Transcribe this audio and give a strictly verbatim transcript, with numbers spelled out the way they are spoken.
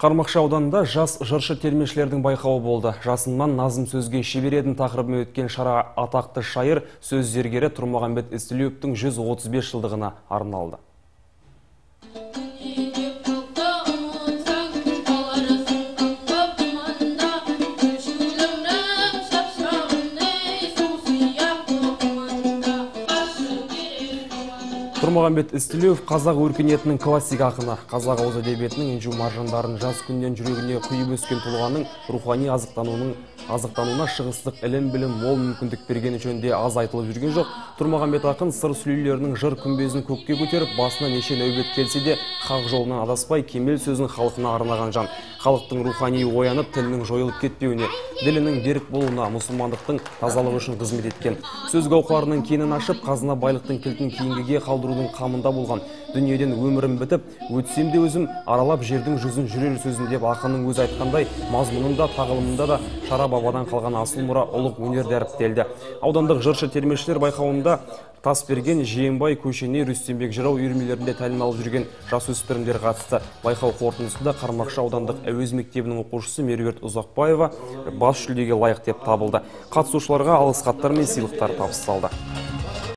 Қармақшы ауданында жас жыршы термешілердің байқауы болды. Жасыннан назым сөзге шебер едім тақырыбымен өткен шара атақты шайыр сөз зергері Тұрмағамбет Істілеуовтың жүз отыз бес жылдығына арналды. Тұрмағамбет Істілеуов қазақ өркениетінің классик ақыны, қазақ ауыз әдебиетінің инжу маржандарын жас күннен жүрегіне құйып өскен тұлғаның рухани азықтануының азықтануына шығыстық ілім білім мол мүмкіндік бергені жөнінде аз айтылып жүрген жоқ. Тұрмағамбет ақын сыр сүлейлерінің жыр күмбезін көкке көтеріп, басына неше нәубет келсе де хақ жолынан адаспай кемел сөзін халқына арнаған жан. Халықтың рухани оянып, тілінің жойылып кетпеуіне, ділінің берік болуына, мұсылмандықтың тазалығы үшін қызмет еткен. Сөз гауһарының кенін ашып, қазына байлықтың кілтін кейінгіге қалдырудың қамында болған. Дүниеден өмірім бітіп, өтсем де өзім аралап жердің жүзін жүрер сөзін деп ақынның өзі айтқандай, мазмұнында, тағылымында да шара бабадан қалған асыл мұра ұлық өнер дәріптелді. Аудандық жыршы термешілер байқауында Тасберген, Жиенбай, Көшене, Рүстембек жырау үйірмелерінде тәлім алып жүрген жасөспірімдер қатысты. Байқау қорытындысында Қармақшы аудандық әуез мектебінің оқушысы Меруерт Ұзақбаева бас жүлдеге лайық деп табылды. Қатысушыларға алғыс хаттар мен сыйлықтар табысталды.